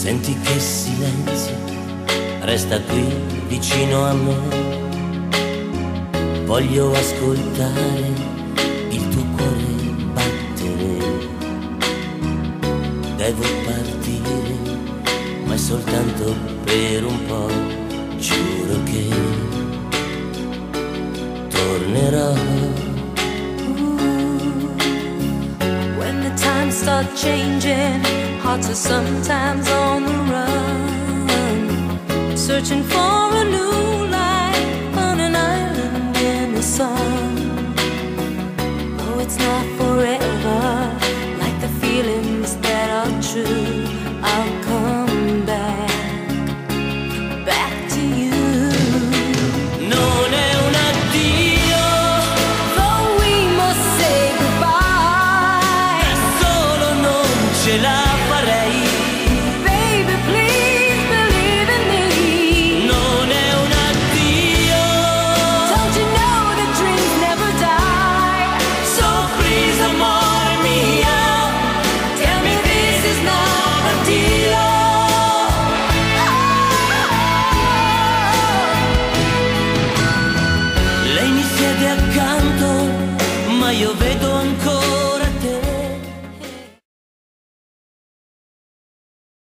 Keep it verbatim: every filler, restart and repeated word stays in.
Senti che silenzio resta qui vicino a me. Voglio ascoltare il tuo cuore battere. Devo partire, ma è soltanto per un po'. Giuro che tornerò. When the times start changing, hearts are sometimes on the run, searching for a new life on an island in the sun. Oh, it's not forever, like the feelings that are true. I'll come back, back to you. Non è un addio, though we must say goodbye. da solo non ce la io vedo